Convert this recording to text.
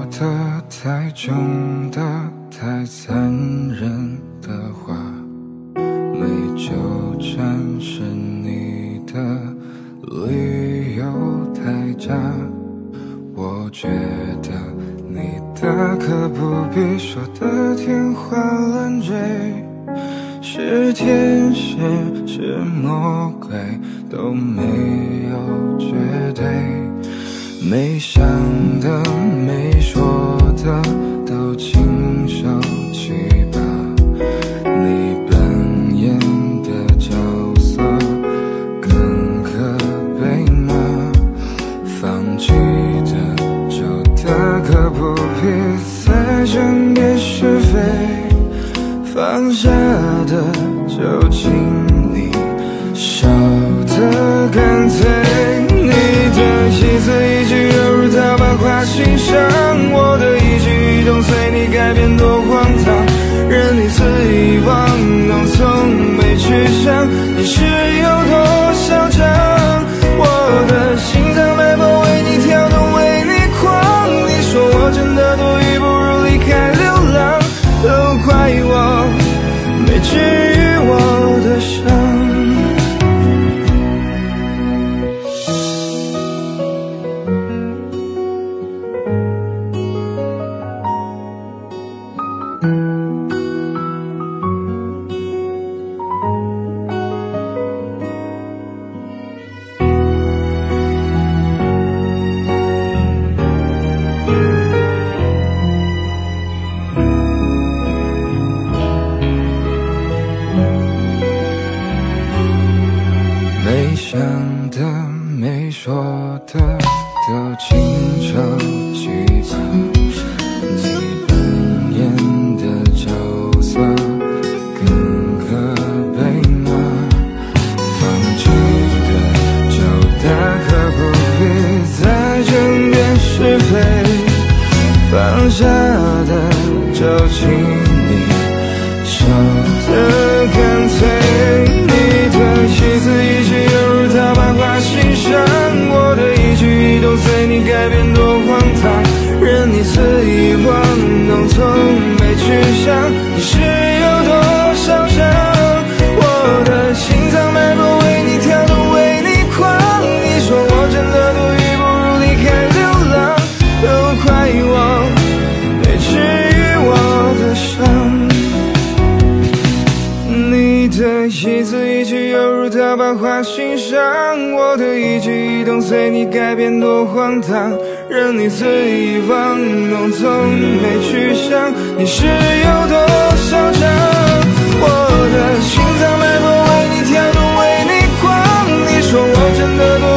的太重的太残忍的话，没纠缠是你的理由太假。我觉得你的可不必说的天花乱坠，是天使是魔鬼都没有绝对，没想的没说的都亲手去吧。你扮演的角色更可悲吗？放弃的就大可不必再争辩是非，放下的就请你少得干脆。你的意思一句犹如刀疤划心上，我的一举一动随你改变多荒唐，任你肆意妄动从没去想你是有多嚣张。我的心脏脉搏为你跳动为你狂，你说我真的多余不如离开流浪，都怪我没治愈我的伤。没想的没说的都亲手去吧。你扮演的角色更可悲吗？放弃的就大可不必再争辩是非，放下的就请你少得干脆。你的意思一句犹如刀疤划心上，我的一举一动随你改变多荒唐，任你肆意妄动从没去想你是有多嚣张。我的心脏脉搏为你跳动为你狂，你说我真的多余不如离开流浪，都怪我没治愈我的伤。你的意思一句犹如刀疤划心上，我的一举一动随你改变多荒唐，任你肆意妄动从没去想你是有多嚣张。我的心脏脉搏为你跳动为你狂，你说我真的多